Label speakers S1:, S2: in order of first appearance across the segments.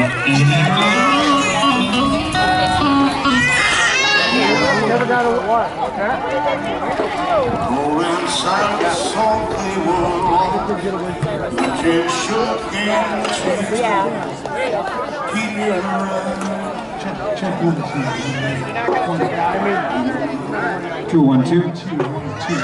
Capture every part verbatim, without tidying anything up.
S1: Never got a what?
S2: Go inside the salty world. Just shook hands. Keep your check, check one, two.
S3: Two, one, two.
S2: Two, one, two.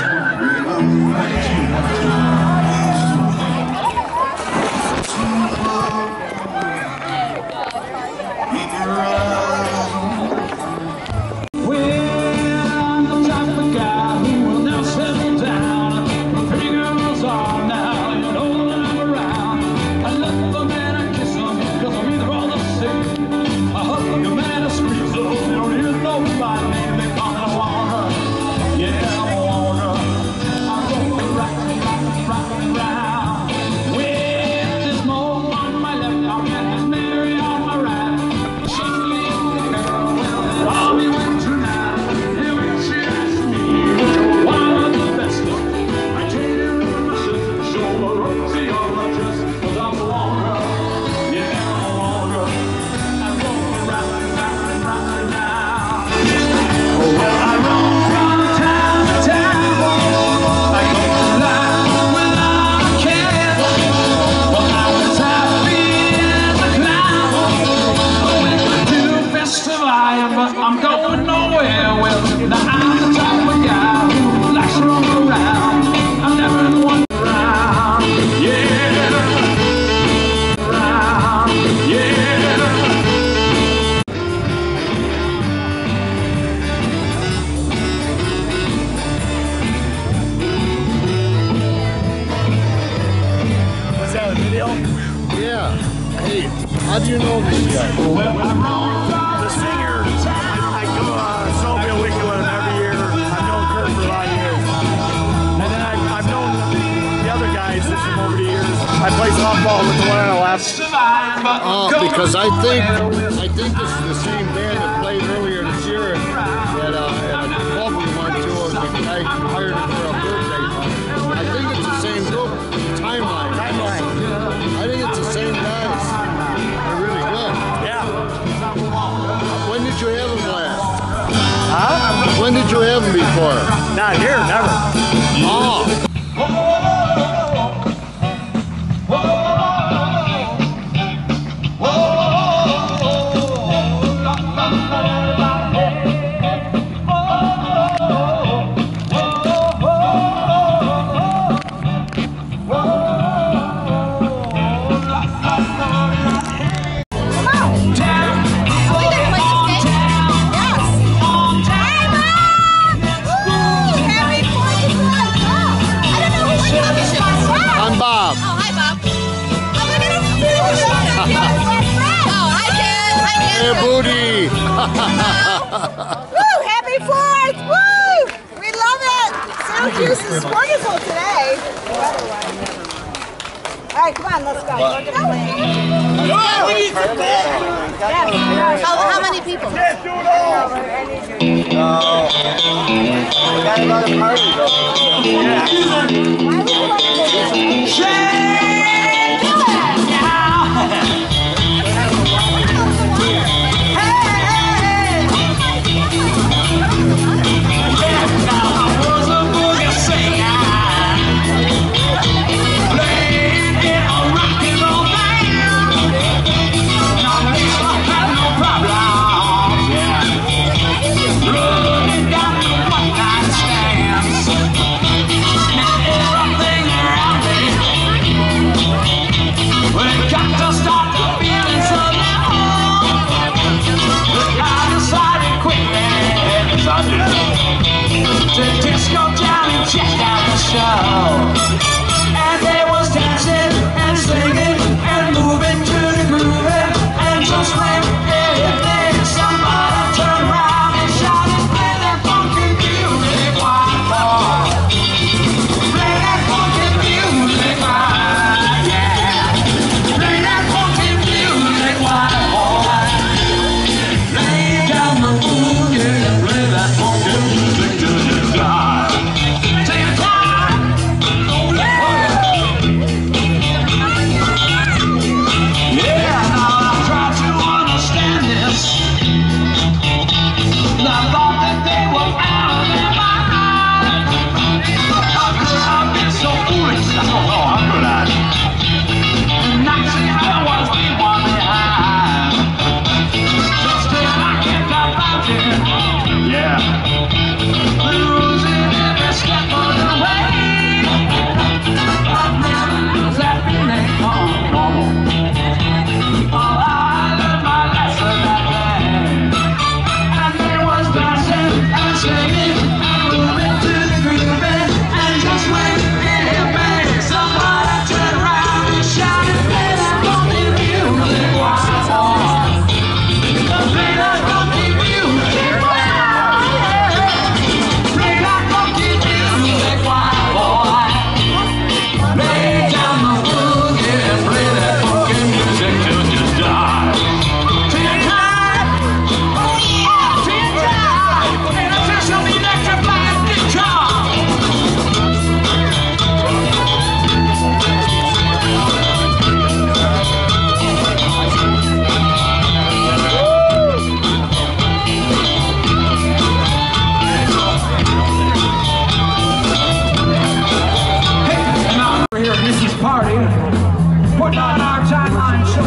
S2: Keep your eyes.
S1: How do you know this guy?
S4: The singer, I, I go uh, saw me a week with him every year. I've known Kurt for a lot of years. And then I, I've known the other guys just from over the years. I play softball with the one on the left.
S1: Oh, because I think I think this is the same band that played earlier this year at, uh, at a club we went to, and the guy hired it for a birthday. I think it's the same group. Timeline.
S4: Timeline.
S1: I think it's the same guys. They're really good.
S4: Yeah.
S1: When did you have them last?
S4: Huh?
S1: When did you have them before?
S4: Not here, never.
S1: Oh. Booty!
S5: Woo! Happy fourth! Woo! We love it! Syracuse is wonderful today. All right, come on, let's go.
S6: How, how many people?
S4: Can't do it all!
S7: No. We got another party though.
S5: Yeah.
S8: Everything around
S3: party, putting on our timeline show.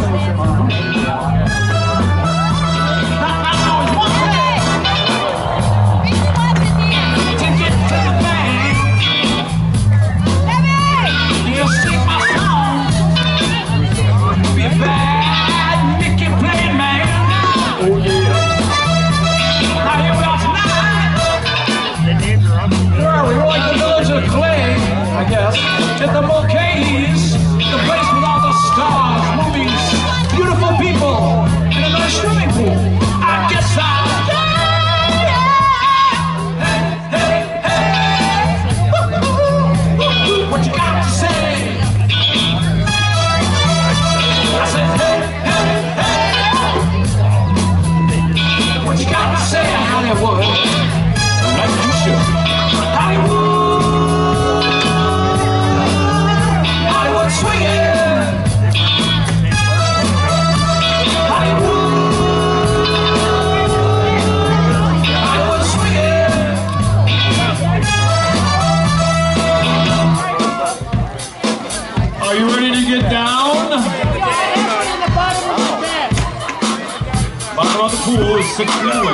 S3: To get to the bank, you'll sing my song. Be a bad Mickey playing man. Oh yeah. Now here we are tonight. Where are we? We're like the village of Clay, I guess. At the Mulcahy's, the place with all the stars, movies, beautiful people, and a nice swimming pool. I guess I'll hey, hey, hey. What you got to say? I said, hey, hey, hey. What you got to say, Hollywood? Like you should. Hollywood. Hollywood swinging. Hollywood. Hollywood swinging.
S4: Are you ready to get down? Bottom of the pool is six feet away.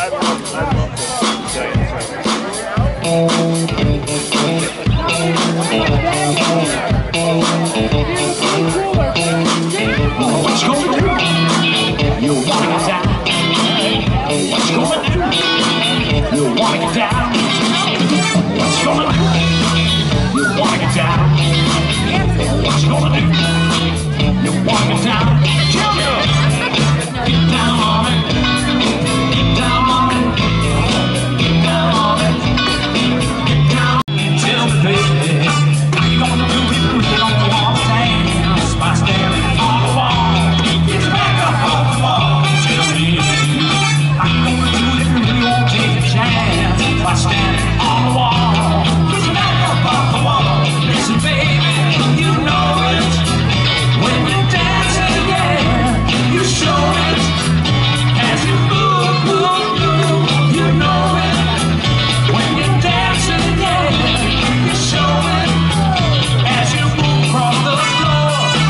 S3: What you gonna do? You wanna get down? What you gonna do? You wanna get down? What you gonna do? You wanna get down? What you gonna do? You wanna get down? Get down on it. Get down on it. Get down on it. Get down. Tell me, baby, how you gonna do it when you don't want to dance? By standing on the wall. Get your back up on the wall. Tell me, how you gonna do it when you won't take a chance? By standing on the wall. Get your back up on the wall. Listen, baby, you know it. When you're dancing, yeah, you show it. As you move, move, move, you know it. When you're dancing, yeah, you show it. As you move across the floor.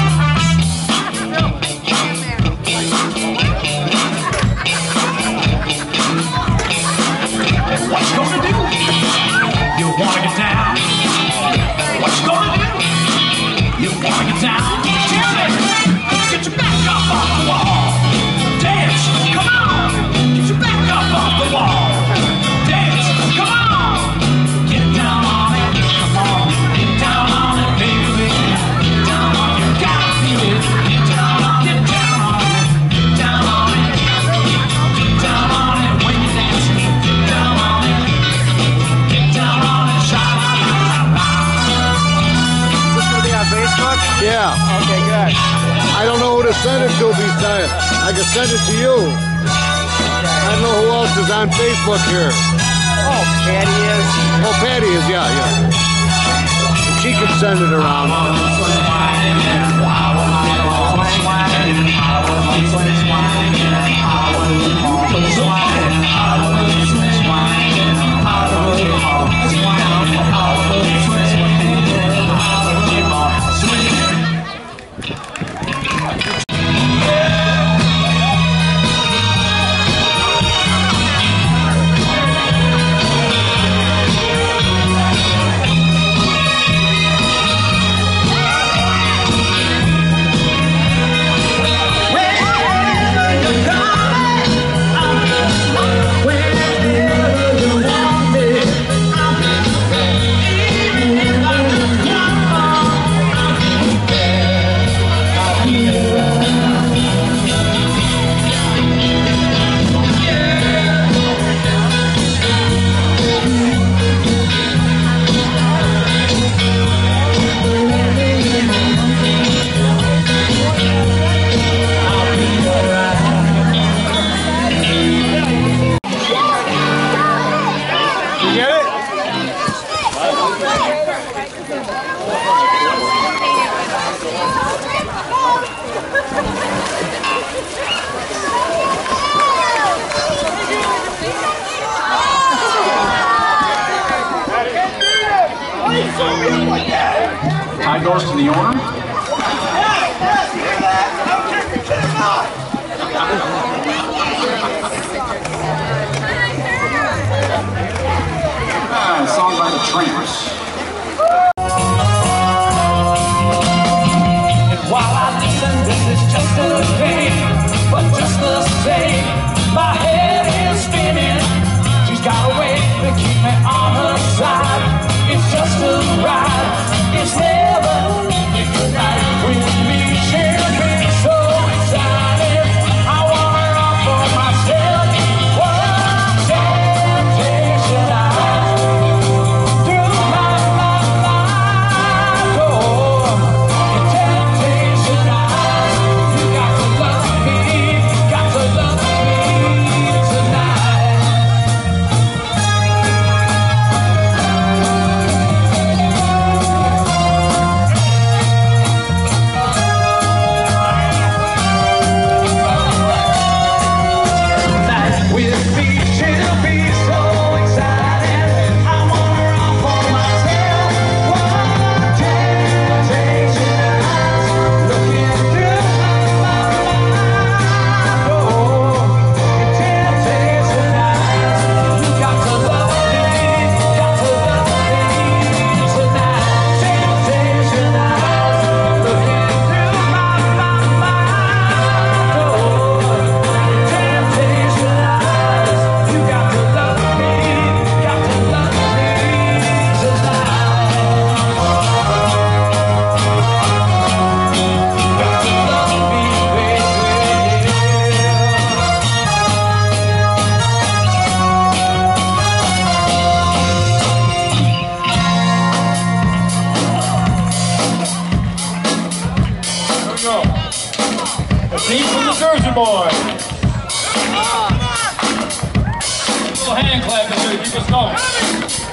S3: What you gonna do? You wanna get down? What you gonna do? You wanna get down? Tell me. Get your back up off the wall. Dance, come on. Get your back up off the wall. Dance, come on. Get down on it, come on. Get down on it, baby. Get down on it, gotta feel it. Get down on it, get down on it. Get down on it. Get down on it when you're dancing. Get down on it. Get down on it, sha-la-la-la-la.
S7: Is this gonna be on Facebook?
S1: Yeah.
S7: Okay, good.
S1: I don't know who to send it to besides. I can send it to you. I don't know who else is on Facebook here.
S7: Oh, Patty is.
S1: Oh, Patty is, yeah, yeah. She can send it around.
S3: Wherever you're going, I'm Tie goes to the owner. Ah, song by the Tramps.
S6: And while I listen, this is just a game, but just the same, my head is spinning. She's got a way to keep me on her side. It's just a ride. It's never a good night with me. She'll be so excited. I want her all for myself. What temptation eyes through my, my, my door. Your temptation eyes. You got to love me. Got to love me tonight. With me, she'll be so excited. I want her all for myself. What temptation eyes looking through my mind. Oh, temptation eyes. You got to love me, got to love me tonight. Temptation eyes looking through my mind. Oh, temptation eyes. You got to love me, got to love me tonight. Got to love me, baby.
S4: Here we go. A team from the Jersey boy. A little hand clap in here. Keep us going.